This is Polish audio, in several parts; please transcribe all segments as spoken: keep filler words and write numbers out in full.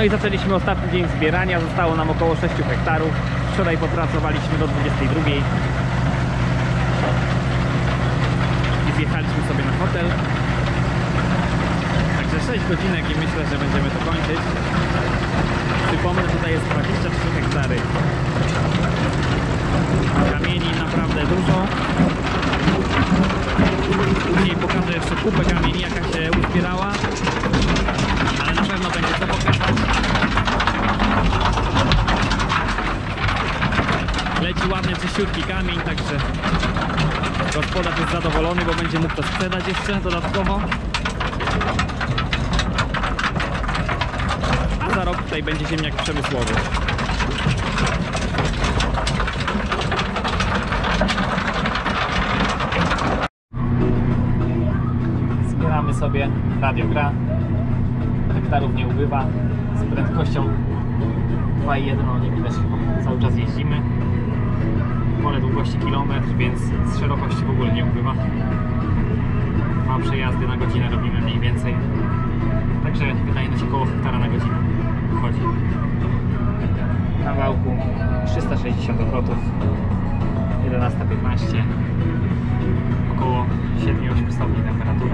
No i zaczęliśmy ostatni dzień zbierania, zostało nam około sześciu hektarów. Wczoraj popracowaliśmy do dwudziestej drugiej i zjechaliśmy sobie na hotel. Także sześć godzinek i myślę, że będziemy to kończyć. Przypomnę, tutaj jest dwadzieścia trzy hektary. Kamieni naprawdę dużo. Później pokażę jeszcze kupę kamieni, jaka się uzbierała, ale na pewno będzie to pokazać. Leci ładny, czyściutki kamień, także gospodarz jest zadowolony, bo będzie mógł to sprzedać jeszcze dodatkowo. A za rok tutaj będzie ziemniak przemysłowy. Zbieramy sobie, radio gra, hektarów nie ubywa, z prędkością dwa i jeden, no nie widać, cały czas jeździmy. Pole długości kilometr, więc z szerokości w ogóle nie ubywa. Dwa przejazdy na godzinę robimy mniej więcej. Także wydajność około hektara na godzinę wychodzi. Na wałku trzysta sześćdziesiąt obrotów, jedenasta piętnaście, około siedem osiem stopni temperatura.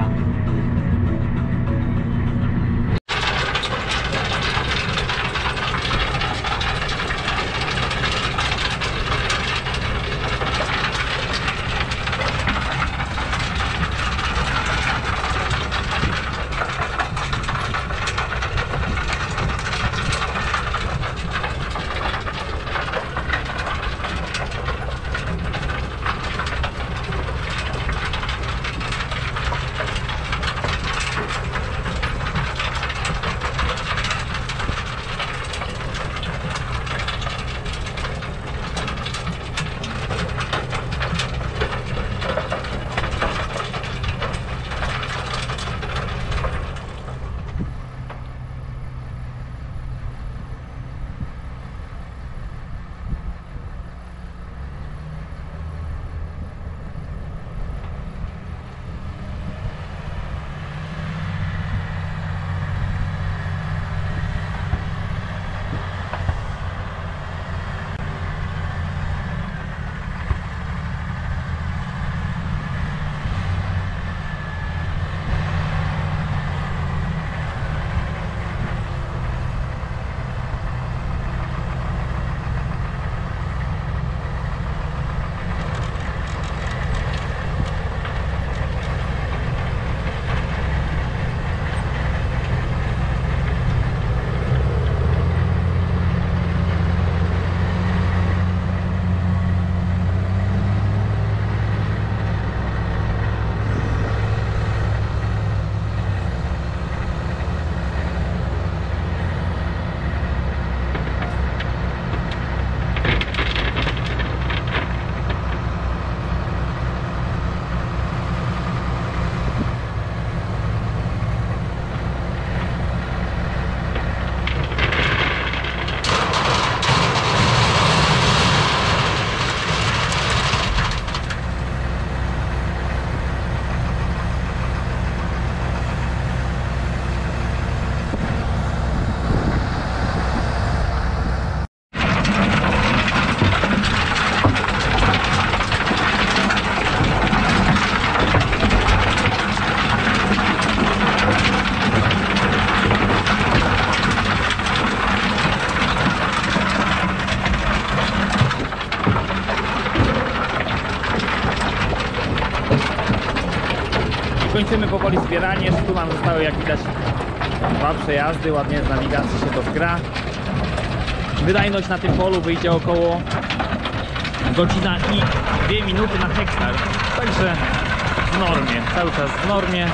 Kończymy powoli zbieranie. Tu nam zostały, jak widać, dwa przejazdy. Ładnie z nawigacji się to zgra. Wydajność na tym polu wyjdzie około godzina i dwie minuty na hektar. Także w normie, cały czas w normie.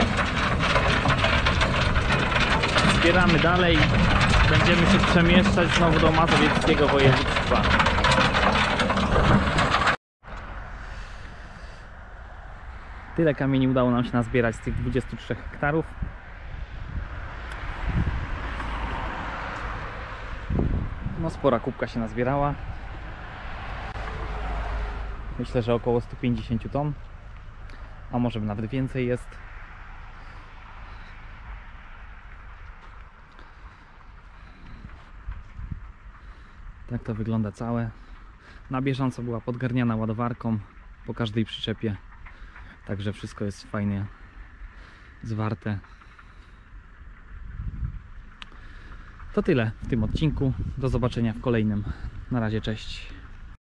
Zbieramy dalej. Będziemy się przemieszczać znowu do mazowieckiego województwa. Tyle kamieni udało nam się nazbierać z tych dwudziestu trzech hektarów. No spora kubka się nazbierała. Myślę, że około sto pięćdziesiąt ton, a może nawet więcej jest. jak to wygląda całe. Na bieżąco była podgarniana ładowarką po każdej przyczepie, także wszystko jest fajnie zwarte. To tyle w tym odcinku. Do zobaczenia w kolejnym. Na razie, cześć.